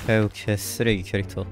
아유 개쓰레기 캐릭터.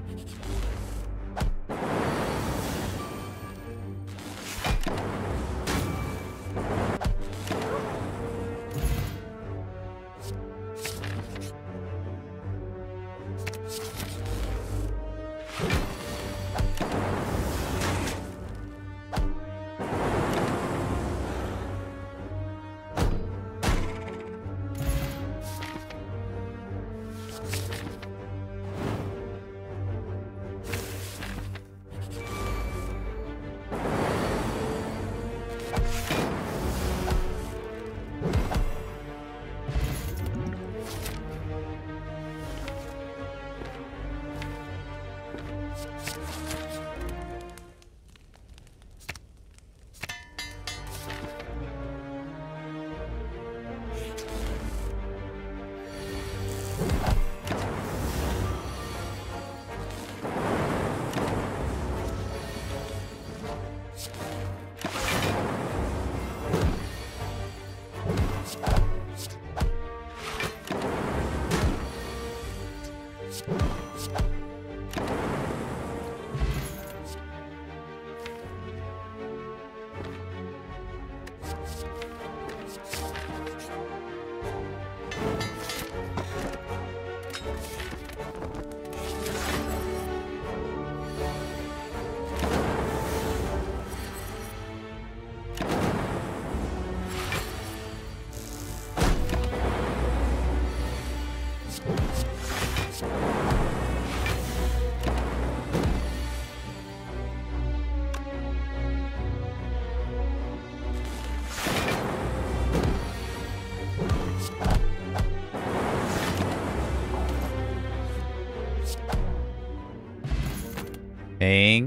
엥?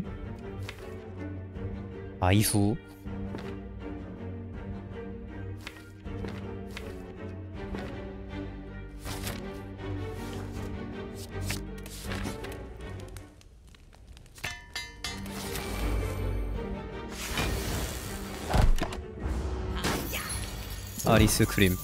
아이수? 아이스크림.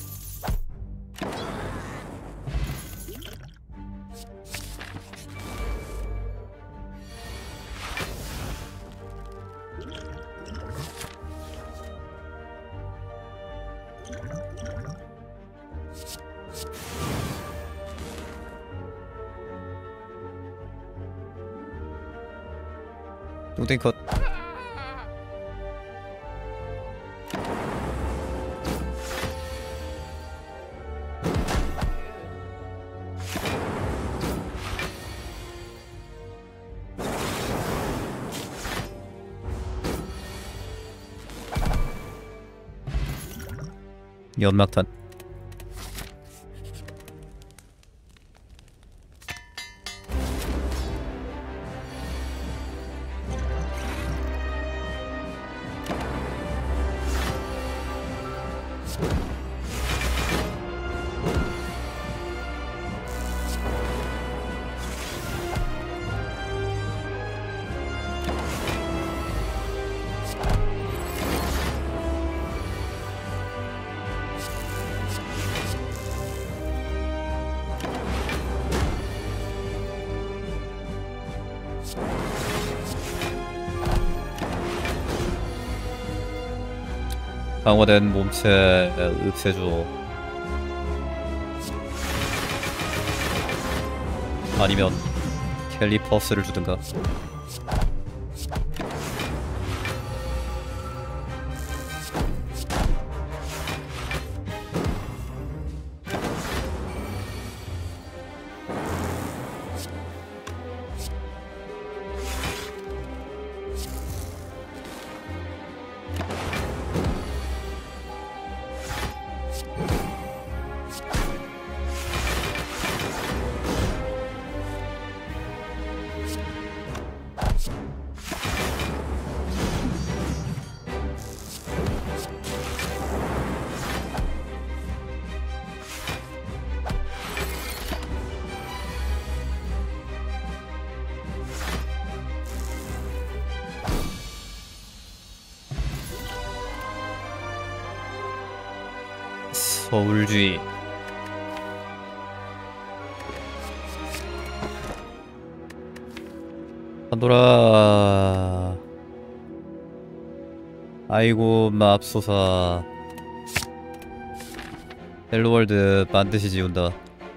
똥땡 컷. 연막탄. 강화된 몸체 없애줘. 아니면 캘리퍼스를 주든가. 서울주의. 판도라. 아이고 맙소사. 헬로월드 반드시 지운다.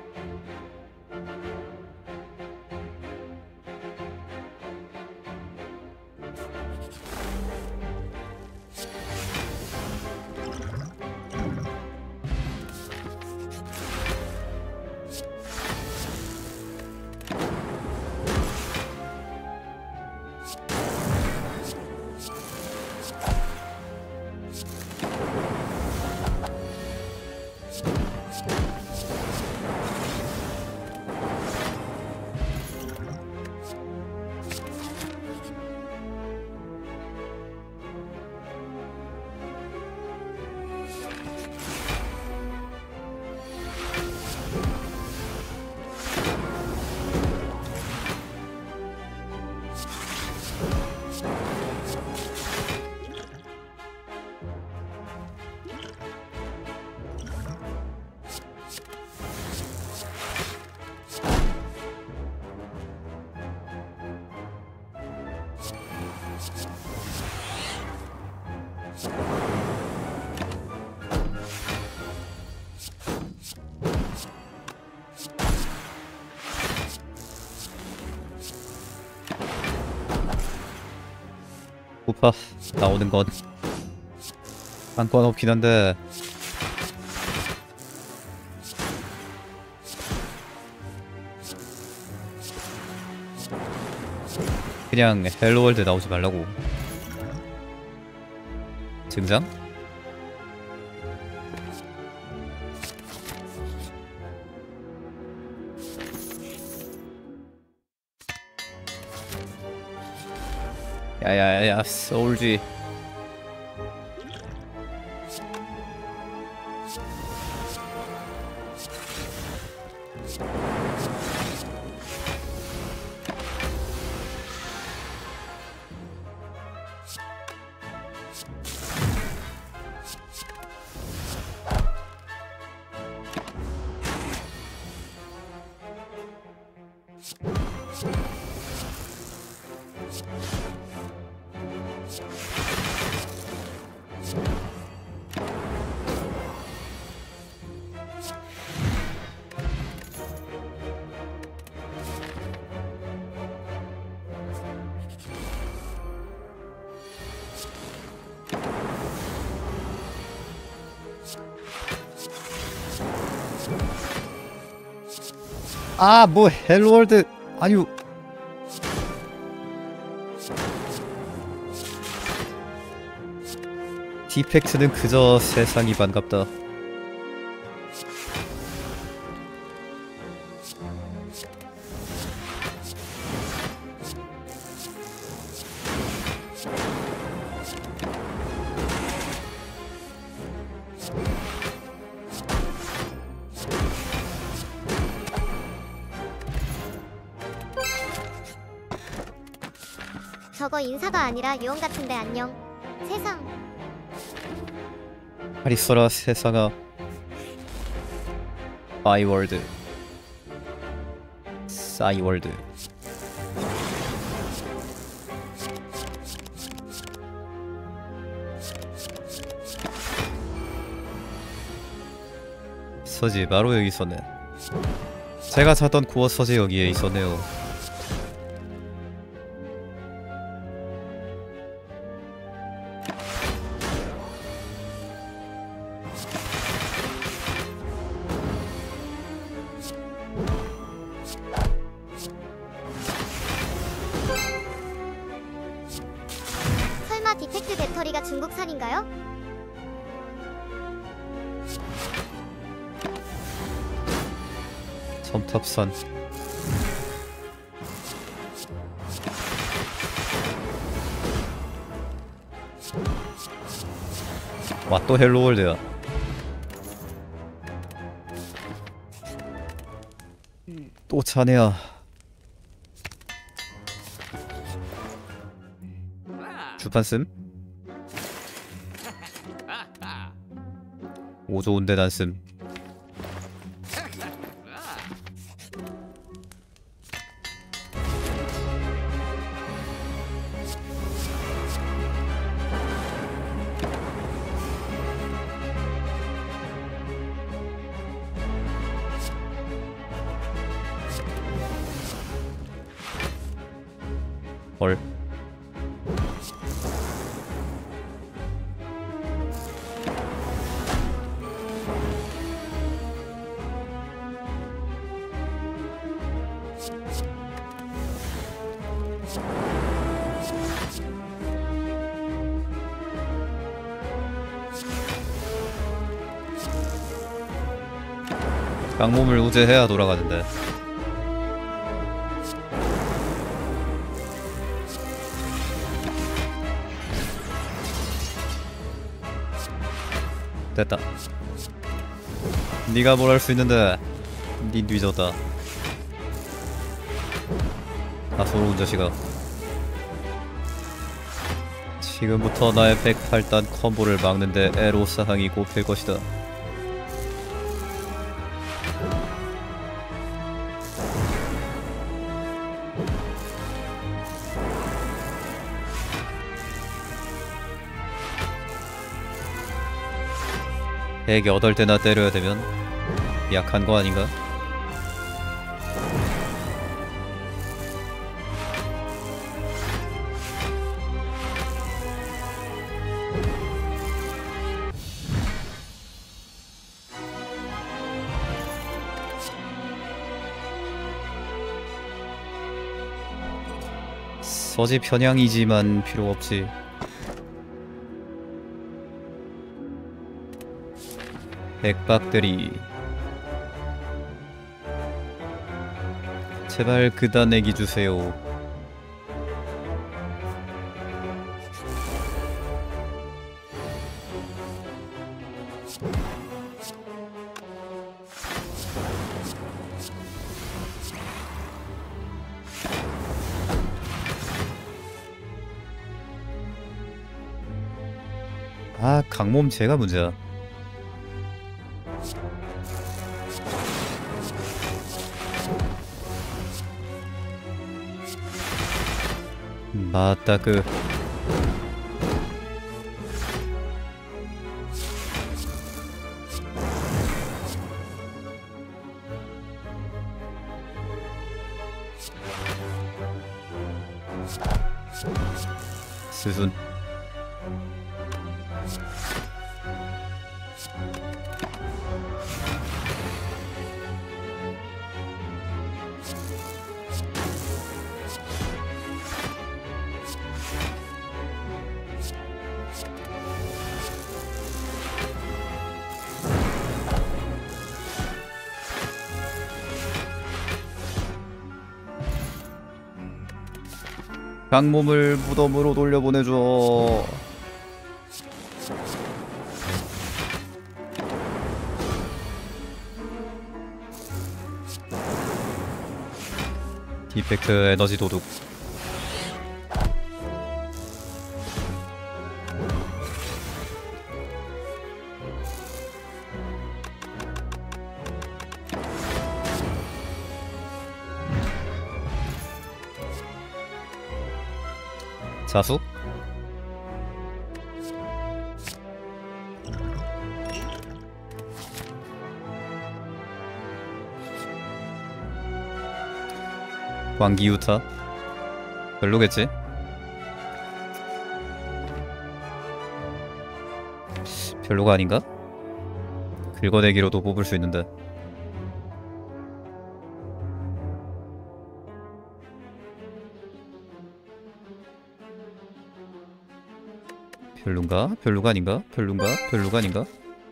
오빠 나오는 건 한 건 없긴 한데 그냥 헬로월드 나오지 말라고. 증상? 야야야 소울지. 아, 뭐 헬로월드 아유. 디펙트는 그저 세상이 반갑다. 저거 인사가 아니라 유언 같은데 안녕. 세상. 잘 있어라 세상아. 싸이월드. 싸이월드. 서지 바로 여기 있었네. 제가 찾던 코어 서지 여기에 있었네요. 설마 디펙트 배터리가 중국산인가요? 첨탑산. 와, 또 헬로월드야. 또 자네야. 주판씀? 오 좋은데 난씀. 헐. 강몸을 우제해야 돌아가는데. 됐다. 네가 뭘 할 수 있는데. 니 뒤졌다. 아, 소로운 자식아. 지금부터 나의 108단 콤보를 막는데 애로사항이 꼽힐 것이다. 백 8대나 때려야 되면 약한 거 아닌가? 서지 편향이지만 필요 없지. 백박들이 제발 그다 내기 주세요. 아, 강몸 제가 문제야. 맞다. 스순. 강몸을 무덤으로 돌려보내줘. 디펙트 에너지 도둑. 자수? 광기유타? 별로겠지? 별로가 아닌가? 긁어내기로도 뽑을 수 있는데. 별론가? 별로가 아닌가? 별론가? 별로가 아닌가?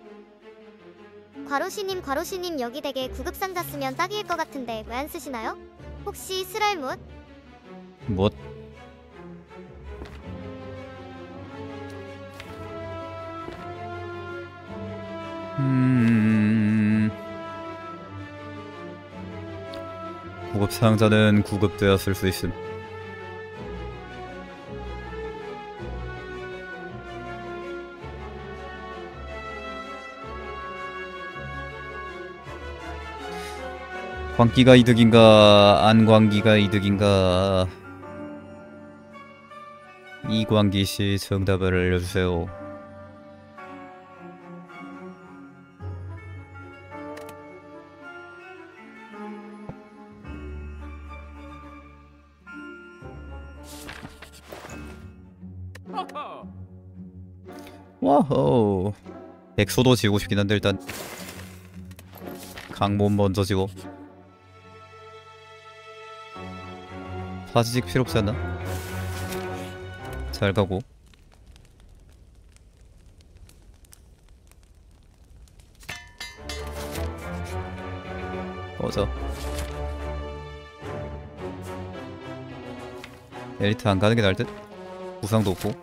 과로시님 여기 댁에 구급상자 쓰면 딱일 것 같은데 왜 안 쓰시나요? 혹시 스랄못? 뭣? 구급상자는 구급되었을 수 있음. 광기가 이득인가 안광기가 이득인가. 이광기씨 정답을 알려주세요. 와호. 엑소도 지고 싶긴 한데 일단 강몸 먼저 지고. 파지직 필요 없지 않나? 잘 가고. 꺼져. 엘리트 안 가는 게 나을 듯? 부상도 없고.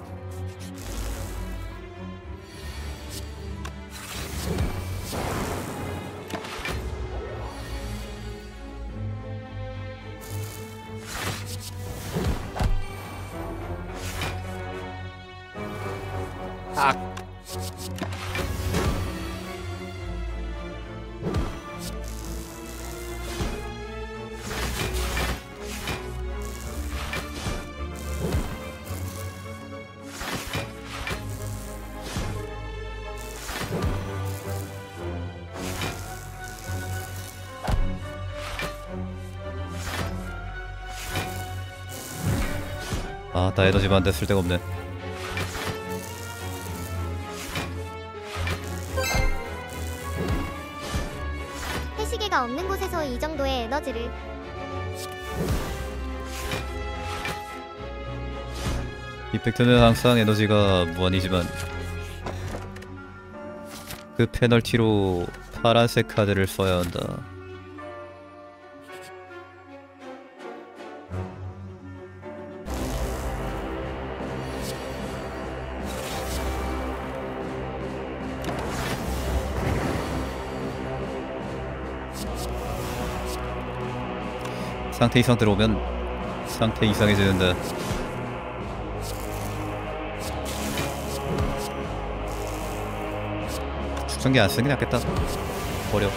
아, 나 에너지만 됐을 데가 없네. 해시계가 없는 곳에서 이 정도의 에너지를. 이펙트는 항상 에너지가 무한이지만 그 페널티로 파란색 카드를 써야 한다. 상태 이상 들어오면 상태 이상해지는데. 축전기 안 쓰는 게 낫겠다. 버려.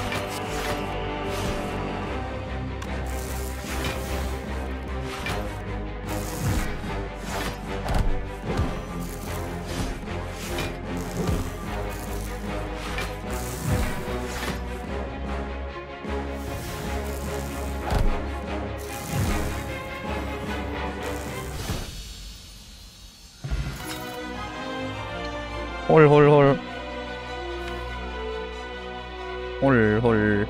홀홀홀 홀홀.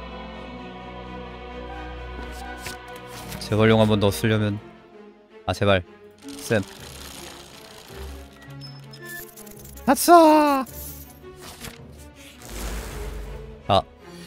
재활용 한 번 더 쓰려면 아 제발 쌤. 아싸. 아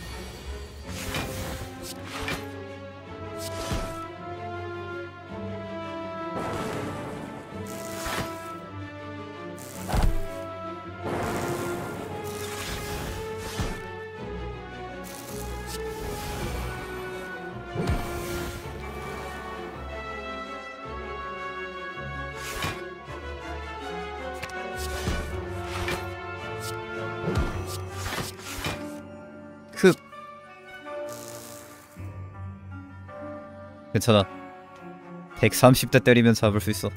흑. 괜찮아. 130대 때리면 잡을 수 있어.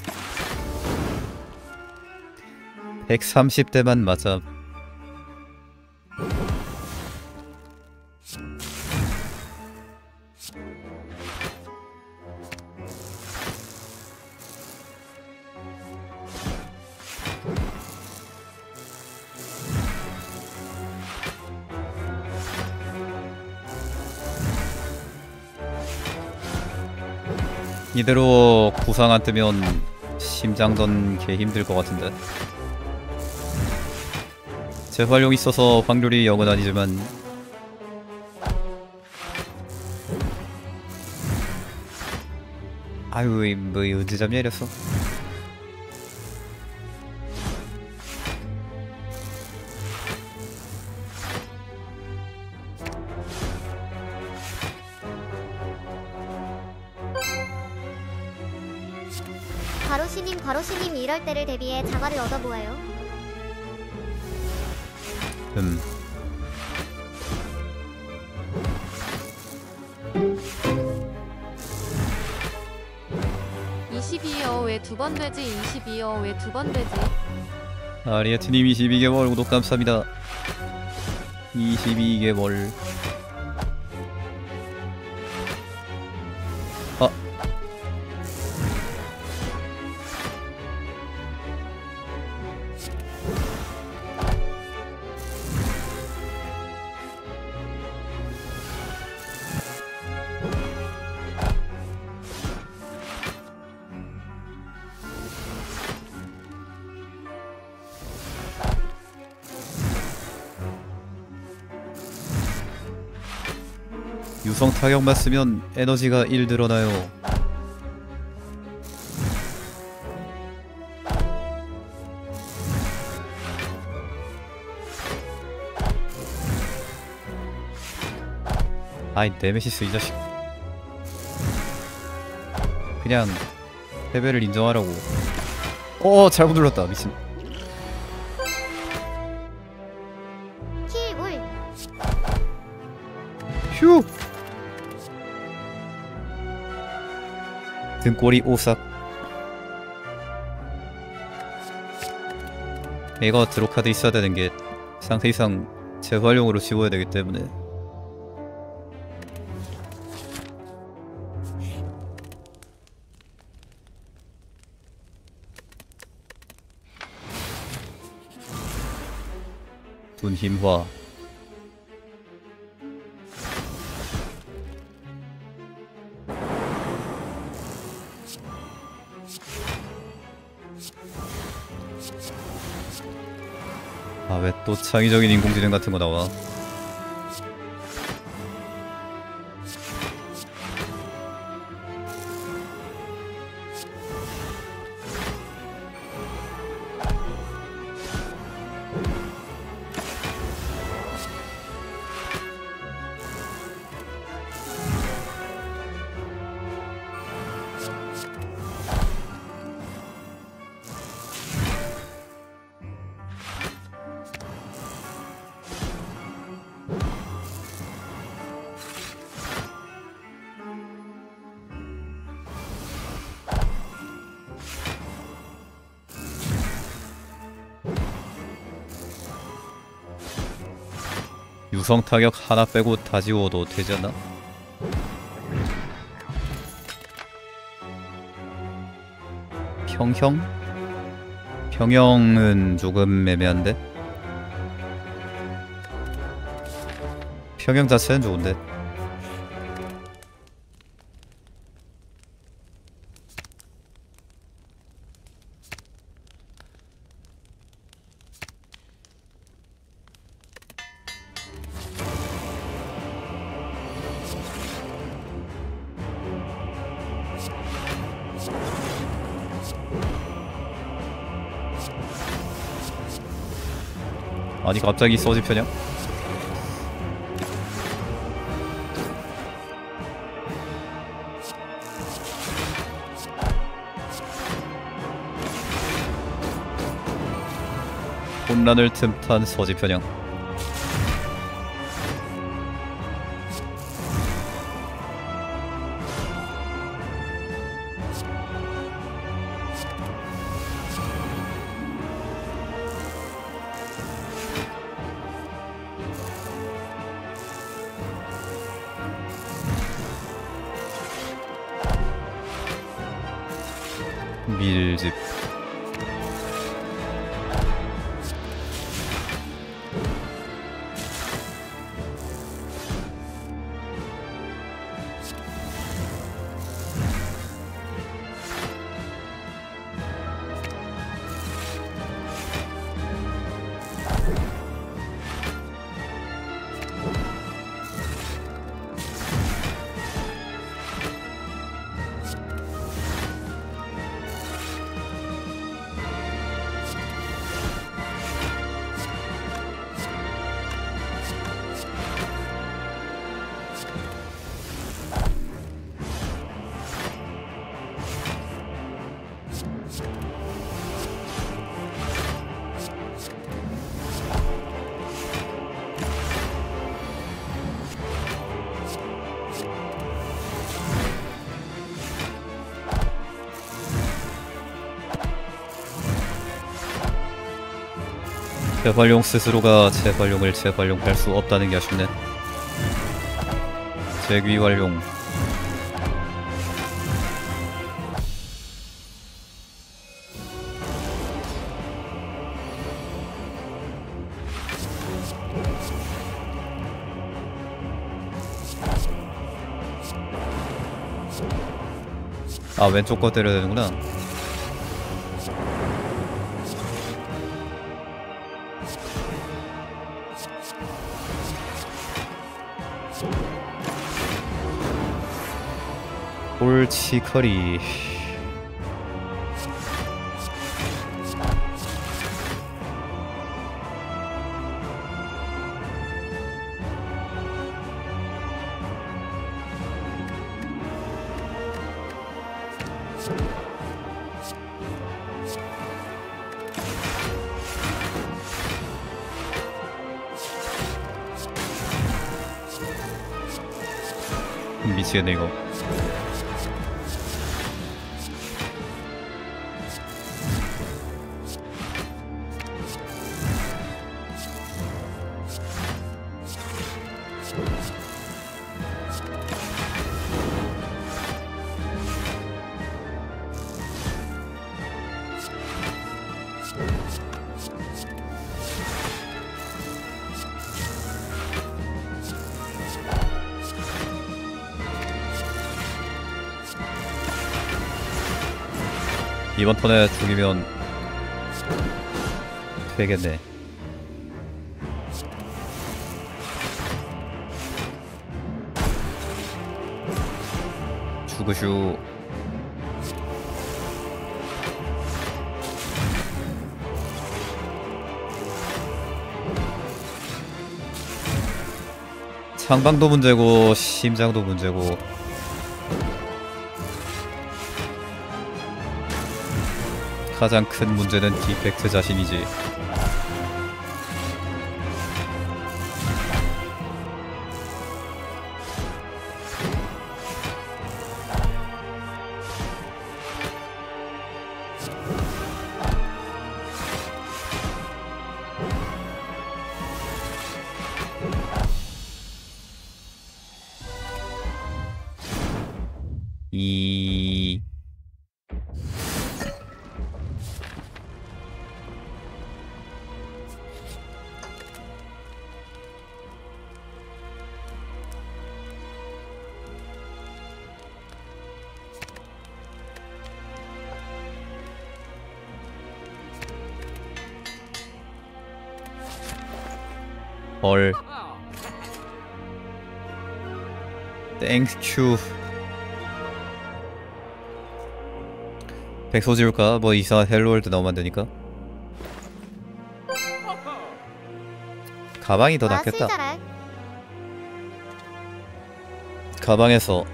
130대만 맞아. 이대로 구상 안 뜨면 심장전 개 힘들 것 같은데. 재활용 있어서 확률이 0은 아니지만 아유 뭐 언제 잡냐 이랬어. 과로시님 이럴 때를 대비해 자가를 얻어보아요. 음. 왜 두 번 되지? 22여 왜 두 번 되지? 아리아트님 22개월 구독 감사합니다. 22개월. 아 유성 타격만 쓰면 에너지가 1 늘어나요. 아이 네메시스 이 자식. 그냥 패배를 인정하라고. 잘못 눌렀다 미친. 킬골. 휴. 등골이 오싹. 얘가 드로카드 있어야 되는 게 상태 이상 재활용으로 지워야 되기 때문에. 분힘화. 아, 왜 또 창의적인 인공지능 같은 거 나와? 유성 타격 하나 빼고 다 지워도 되잖아? 평형? 평형은 조금 애매한데? 평형 자체는 좋은데? 아니 갑자기 서지 편향? 혼란을 틈탄 서지 편향. 밀집. 재활용 스스로가 재활용을 재활용할 수 없다는 게 아쉽네. 재귀활용. 아, 왼쪽 거 때려야 되는구나. 골치커리. 미치겠네 이거. 이번 턴에 죽이면 되겠네. 죽으슈. 상방도 문제고 심장도 문제고. 가장 큰 문제는 디펙트 자신이지. 이 헐. 땡큐. 백소 지울까? 뭐 이상한 헬로월드 나오면 안되니까. 가방이 더 와, 낫겠다. 술잘알. 가방에서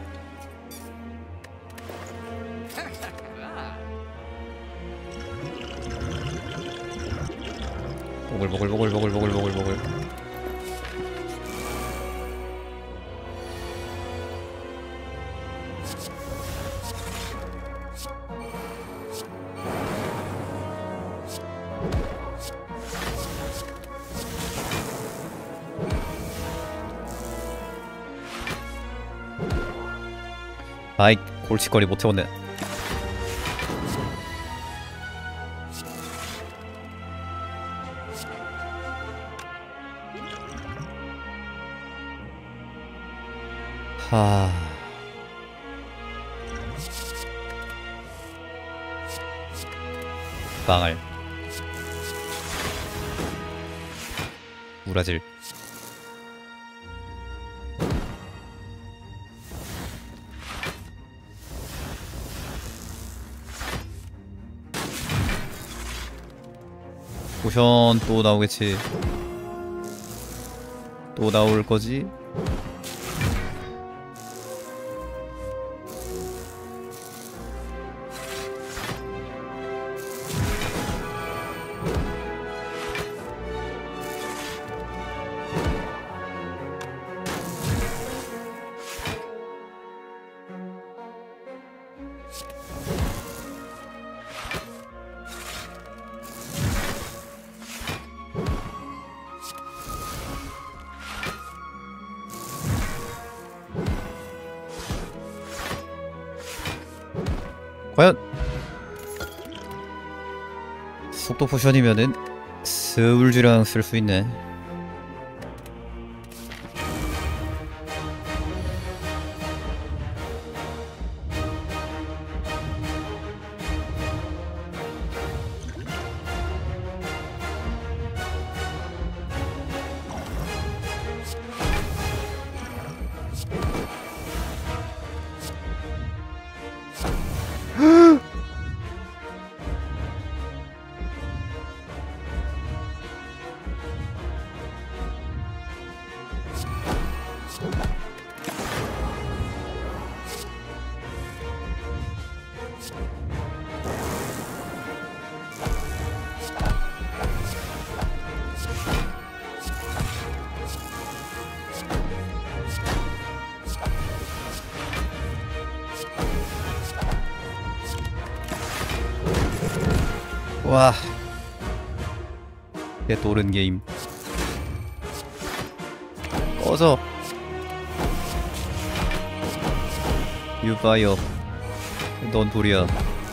보글보글보글보글보글보글보글. 아이 골칫거리 못 채웠네. 하. 망할. 우라질. 포션 또 나오겠지. 또 나올 거지. 과연 속도 포션이면은 스울주랑 쓸 수 있네. 와, 개 또른 게임. 꺼져. 유바이어, 넌 돌이야.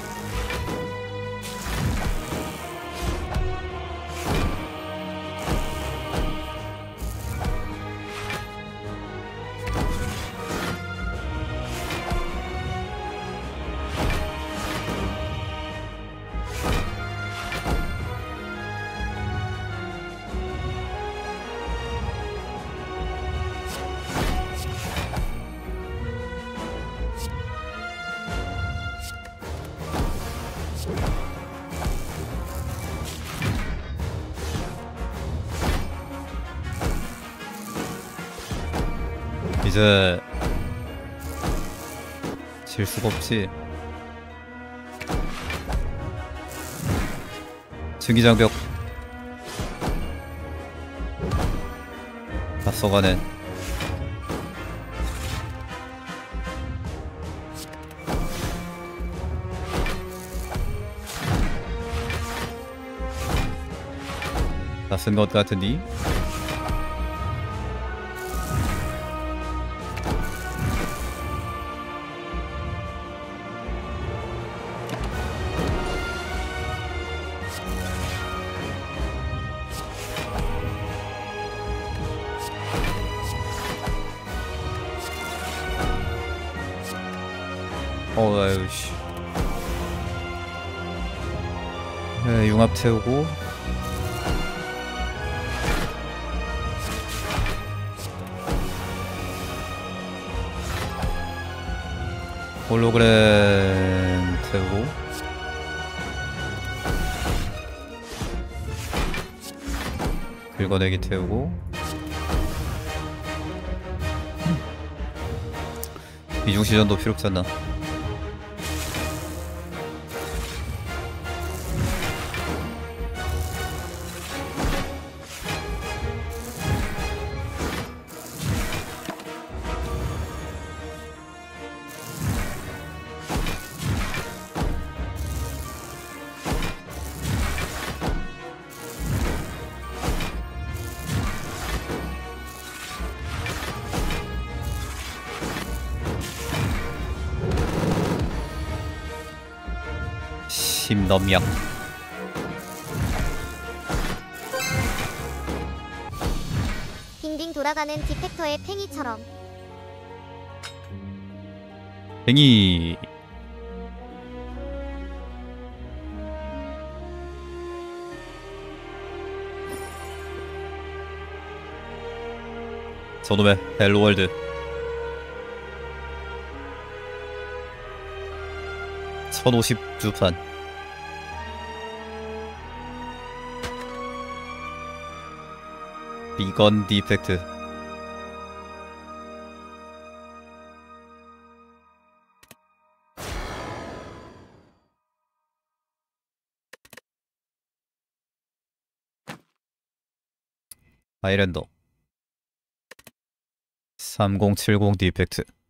이제 질 수가 없지. 증기장벽 다 써가네. 다 쓴 것 같으니 아유씨. 네, 융합 태우고 홀로그램 태우고 긁어내기 태우고 이중시전도 필요 없잖아. 심넘약 빙빙 돌아가는 디펙터의 팽이처럼. 팽이. 저놈의 헬로월드. 1050주판. 비건 디펙트. 아이랜더 3070 디펙트.